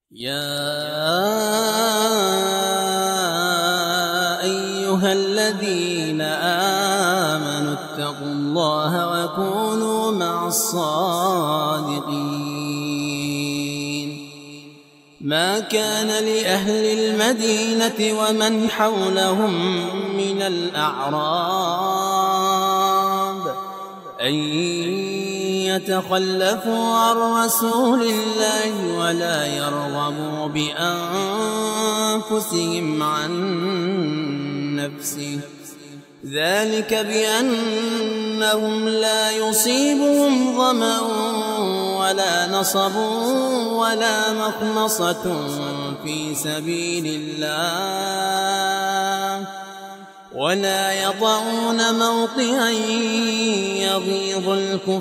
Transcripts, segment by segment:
يا أيها الذين آمنوا اتقوا الله وكونوا مع الصادقين. ما كان لأهل المدينة ومن حولهم من الأعراب أن يتخلفوا عن رسول الله ولا يرغبوا بأنفسهم عن نفسه، ذلك بأنهم لا يصيبهم ظمأ ولا نصب ولا مخمصة في سبيل الله، ولا يطعون موطئا يغيظ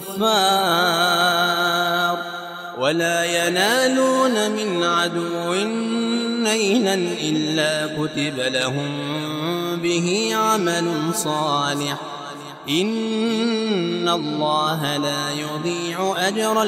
الكفار، ولا ينالون من عدو نيلا إلا كتب لهم به عمل صالح، إن الله لا يضيع أجر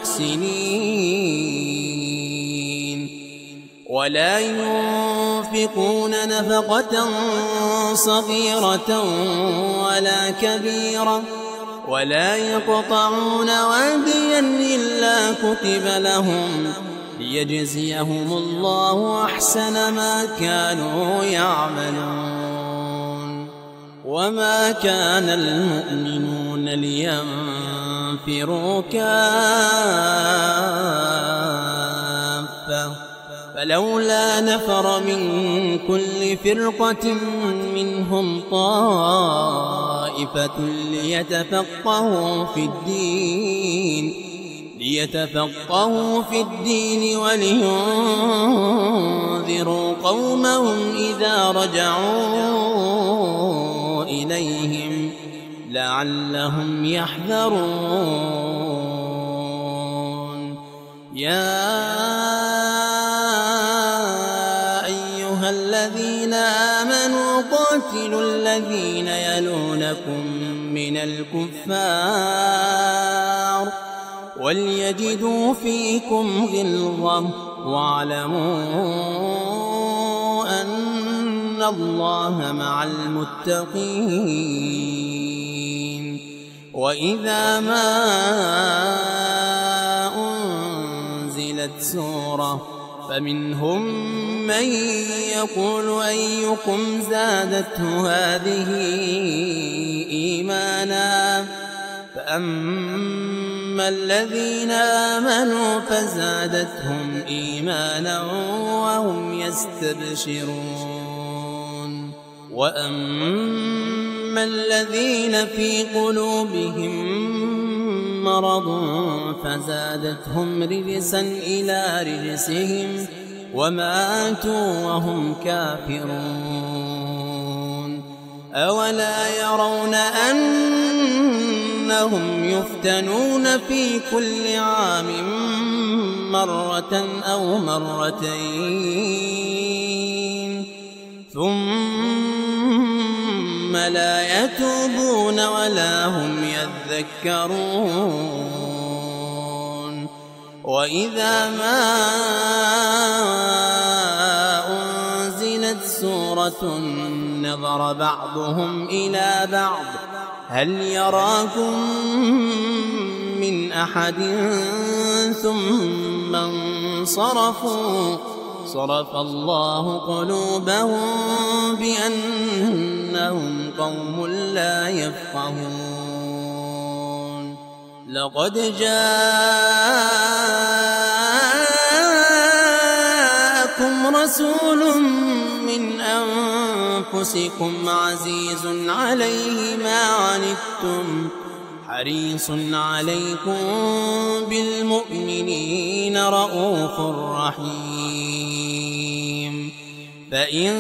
المحسنين. ولا ينفقون نفقة صغيرة ولا كبيرة، ولا يقطعون واديا إلا كتب لهم ليجزيهم الله أحسن ما كانوا يعملون. وما كان المؤمنون لينفروا كافة، فلولا نفر من كل فرقة منهم طائفة ليتفقهوا في الدين ولينذروا قومهم إذا رجعوا إليهم لعلهم يحذرون. يا أيها الذين آمنوا قاتلوا الذين يلونكم من الكفار وليجدوا فيكم غلظة، واعلموا أن الله مع المتقين. وإذا ما أنزلت سورة فمنهم من يقول أيكم زادته هذه إيمانا، فأما الذين آمنوا فزادتهم إيمانا وهم يستبشرون. وأما الذين في قلوبهم مرض فزادتهم رجسا إلى رجسهم وماتوا وهم كافرون. أولا يرون أنهم يفتنون في كل عام مرة أو مرتين ثم لا يتوبون ولا هم يذكرون. وإذا ما أنزلت سورة نظر بعضهم إلى بعض هل يراكم من أحد ثم انصرفوا، صرف الله قلوبهم بأنهم قوم لا يفقهون. لقد جاءكم رسول من أنفسكم عزيز عليه ما عنتم حريص عليكم بالمؤمنين رؤوف رحيم. فإن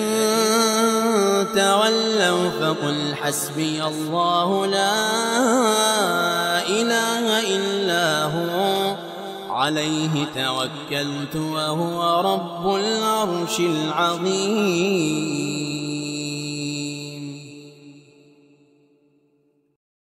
تولوا فقل حسبي الله لا إله إلا هو عليه توكلت وهو رب العرش العظيم.